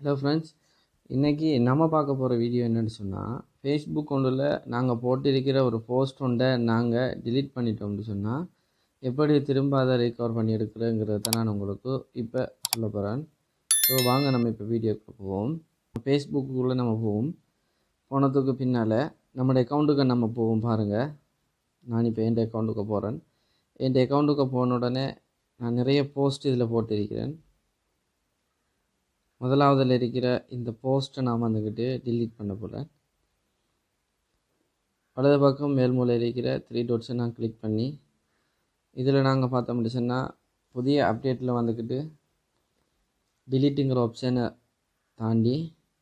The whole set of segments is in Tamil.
ஹலோ ஃப்ரெண்ட்ஸ், இன்றைக்கி நம்ம பார்க்க போகிற வீடியோ என்னென்னு சொன்னால், ஃபேஸ்புக் ஒன்றில் நாங்கள் போட்டிருக்கிற ஒரு போஸ்ட் ஒன்றை நாங்கள் டிலீட் பண்ணிட்டோம்னு சொன்னால் எப்படி திரும்ப அதை ரெக்கவர் பண்ணி எடுக்கிறேங்கிறத நான் உங்களுக்கு இப்போ சொல்ல போகிறேன். ஸோ வாங்க நம்ம இப்போ வீடியோக்கு போவோம். ஃபேஸ்புக்குள்ளே நம்ம போவோம். போனதுக்கு பின்னால் நம்மளுடைய அக்கௌண்ட்டுக்கு நம்ம போவோம். பாருங்கள், நான் இப்போ என் அக்கௌண்ட்டுக்கு போகிறேன். என் அக்கௌண்ட்டுக்கு போன உடனே நான் நிறைய போஸ்ட் இதில் போட்டிருக்கிறேன். முதலாவதில் இருக்கிற இந்த போஸ்ட்டை நான் வந்துக்கிட்டு டிலீட் பண்ண போகிறேன். வலது பக்கம் மேல்மூலை இருக்கிற 3 டாட்ஸை நான் கிளிக் பண்ணி இதில் நாங்கள் பார்த்தோம் சொன்னால் புதிய அப்டேட்டில் வந்துக்கிட்டு டிலீட்டுங்கிற ஆப்ஷனை தாண்டி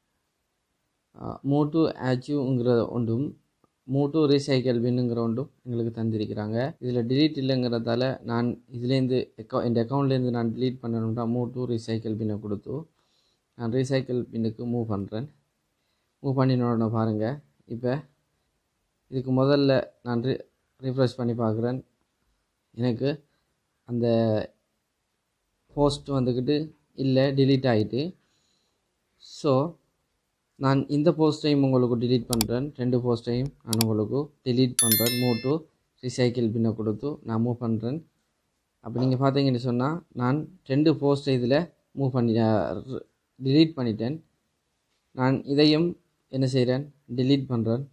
மூவ் டு ஆச்சிவ்ங்கிற ஒன்றும் மூவ் டு ரீசைக்கிள் பின்னுங்கிற ஒன்றும் எங்களுக்கு தந்திருக்கிறாங்க. இதில் டிலீட் இல்லைங்கிறதால நான் இதுலேருந்து என் அக்கௌண்ட்லேருந்து நான் டிலீட் பண்ணணும்னா மூவ் டு ரீசைக்கிள் பின்னை கொடுத்து நான் ரீசைக்கிள் பின்னுக்கு மூவ் பண்ணுறேன். மூவ் பண்ணினோட பாருங்கள், இப்போ இதுக்கு முதல்ல நான் ரிஃப்ரெஷ் பண்ணி பார்க்குறேன். எனக்கு அந்த போஸ்ட் வந்துக்கிட்டு இல்லை, டிலீட் ஆகிட்டு. ஸோ நான் இந்த போஸ்ட்டையும் உங்களுக்கு டிலீட் பண்ணுறேன். 2 போஸ்ட்டையும் நான் உங்களுக்கு டிலீட் பண்ணுறேன். மூவ் டு ரீசைக்கிள் பின்னை கொடுத்து நான் மூவ் பண்ணுறேன். அப்போ நீங்கள் பார்த்தீங்கன்னு சொன்னால் நான் 2 போஸ்ட்டை இதில் மூவ் பண்ணி டிலீட் பண்ணிட்டேன். நான் இதையும் என்ன செய்கிறேன், டிலீட் பண்ணுறேன்.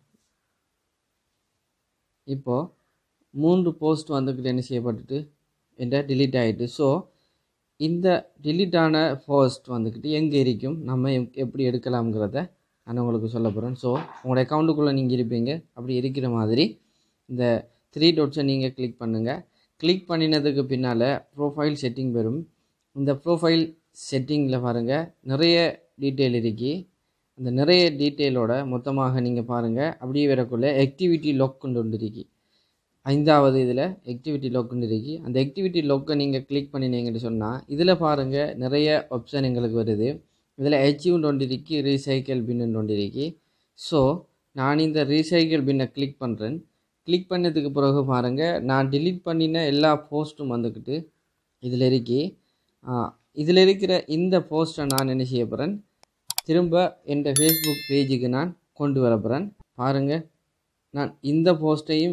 இப்போது 3 போஸ்ட் வந்துக்கிட்டு என்ன செய்யப்பட்டுட்டு என்ற டிலீட் ஆகிட்டு. ஸோ இந்த டிலீட் ஆன போஸ்ட் வந்துக்கிட்டு எங்கே இருக்கும், நம்ம எப்படி எடுக்கலாம்ங்கிறத நான் உங்களுக்கு சொல்ல போகிறேன். ஸோ உங்களோட அக்கௌண்ட்டுக்குள்ளே நீங்கள் இருப்பீங்க. அப்படி இருக்கிற மாதிரி இந்த 3 டாட்ஸை நீங்கள் கிளிக் பண்ணுங்கள். கிளிக் பண்ணினதுக்கு பின்னால் ப்ரொஃபைல் செட்டிங் வரும். இந்த ப்ரொஃபைல் செட்டிங்கில் பாருங்கள், நிறைய டீட்டெயில் இருக்கி. அந்த நிறைய டீட்டெயிலோட மொத்தமாக நீங்கள் பாருங்கள். அப்படியே வரக்குள்ளே ஆக்டிவிட்டி லாக்குன்னு ஒன்று இருக்கி. 5வது இதில் ஆக்டிவிட்டி லாக்குன்னு இருக்கி. அந்த ஆக்டிவிட்டி லாக்கை நீங்கள் கிளிக் பண்ணினீங்கன்னு சொன்னால் இதில் பாருங்கள் நிறைய ஆப்ஷன் எங்களுக்கு வருது. இதில் அச்சீவ்னு ஒன்று இருக்கி, ரீசைக்கிள் பின்னு ஒன்று இருக்கி. ஸோ நான் இந்த ரீசைக்கிள் பின்னை கிளிக் பண்ணுறேன். கிளிக் பண்ணதுக்கு பிறகு பாருங்கள், நான் டிலீட் பண்ணின எல்லா போஸ்ட்டும் வந்துக்கிட்டு இதில் இருக்கி. இதில் இருக்கிற இந்த போஸ்ட்டை நான் என்ன செய்ய போகிறேன், திரும்ப என் ஃபேஸ்புக் பேஜுக்கு நான் கொண்டு வர போகிறேன். பாருங்கள், நான் இந்த போஸ்ட்டையும்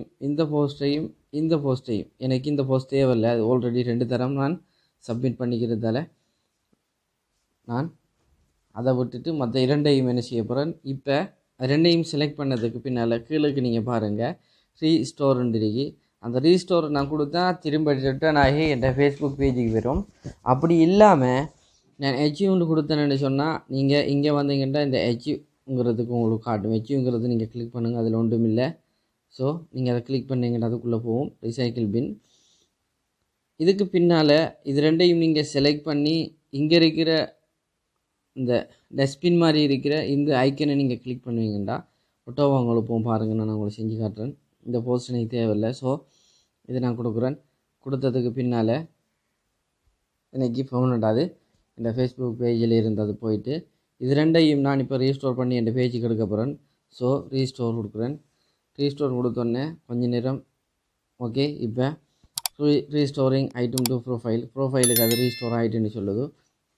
எனக்கு இந்த போஸ்ட் தேவையில்லை. அது ஆல்ரெடி 2 தரம் நான் சப்மிட் பண்ணிக்கிறதால நான் அதை விட்டுட்டு மற்ற 2ஐயும் என்ன செய்ய போகிறேன். இப்போ 2ஐயும் செலக்ட் பண்ணதுக்கு பின்னால் கீழே நீங்கள் பாருங்கள், ரீஸ்டோர்ன்னு இருக்கி. அந்த ரீஸ்டோர் நான் கொடுத்தா திரும்ப ரிட்டர்ன் ஆகி என் ஃபேஸ்புக் பேஜுக்கு வரும். அப்படி இல்லாமல் நான் அச்சீவ்னு கொடுத்தேன்னு சொன்னால் நீங்கள் இங்கே வந்தீங்கன்னா இந்த அச்சீவ்ங்கிறதுக்கு உங்களுக்கு காட்டும். அச்சீவ்ங்கிறது நீங்கள் கிளிக் பண்ணுங்கள், அதில் ஒன்றும் இல்லை. ஸோ நீங்கள் அதை கிளிக் பண்ணிங்கன்னா அதுக்குள்ளே போகும் ரீசைக்கிள் பின். இதுக்கு பின்னால் இது 2ஐயும் நீங்கள் செலக்ட் பண்ணி இங்கே இருக்கிற இந்த டஸ்ட்பின் மாதிரி இருக்கிற இந்த ஐக்கனை நீங்கள் கிளிக் பண்ணுவீங்கண்டா ஒட்டோவா உங்களுக்கு போகும். பாருங்கள், நான் உங்களுக்கு செஞ்சு காட்டுறேன். இந்த போஸ்ட் எனக்கு தேவையில்லை. ஸோ இதை நான் கொடுக்குறேன். கொடுத்ததுக்கு பின்னால் எனக்கு ஃபோனடாது இந்த ஃபேஸ்புக் பேஜில் இருந்தது போயிட்டு இது 2ஐயும் நான் இப்போ ரீஸ்டோர் பண்ணி என் பேஜுக்கு எடுக்க போகிறேன். ஸோ ரீஸ்டோர் கொடுக்குறேன். ரீஸ்டோர் கொடுத்தோடனே கொஞ்சம் நேரம் ஓகே. இப்போ ரீஸ்டோரிங் ஐட்டம் டு ப்ரொஃபைலுக்கு அது ரீஸ்டோர் ஆகிட்டுன்னு சொல்லுது.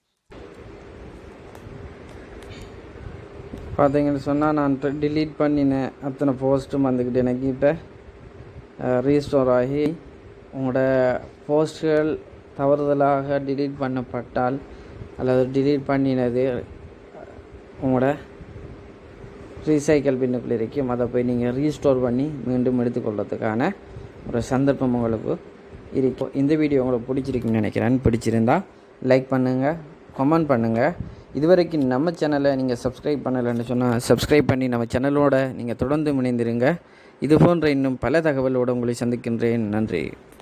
பார்த்தீங்கன்னு சொன்னால் நான் டிலீட் பண்ணின அத்தனை போஸ்ட்டும் வந்துக்கிட்டு எனக்கு இப்போ ரீஸ்டோர் ஆகி உங்களோட போஸ்ட்கள் தவறுதலாக டிலீட் பண்ணப்பட்டால் அல்லது டிலீட் பண்ணினது உங்களோட ரீசைக்கிள் பின்னுக்குள்ளே இருக்கும். அதை போய் நீங்கள் ரீஸ்டோர் பண்ணி மீண்டும் எடுத்துக்கொள்கிறதுக்கான ஒரு சந்தர்ப்பம் உங்களுக்கு இருக்கும். இந்த வீடியோ உங்களுக்கு பிடிச்சிருக்குன்னு நினைக்கிறேன். பிடிச்சிருந்தால் லைக் பண்ணுங்கள், கமெண்ட் பண்ணுங்கள். இதுவரைக்கும் நம்ம சேனலை நீங்கள் சப்ஸ்கிரைப் பண்ணலைன்னு சொன்னால் சப்ஸ்கிரைப் பண்ணி நம்ம சேனலோட நீங்கள் தொடர்ந்து இணைந்திருங்க. இது போன்ற இன்னும் பல தகவலோடு உங்களை சந்திக்கின்றேன். நன்றி.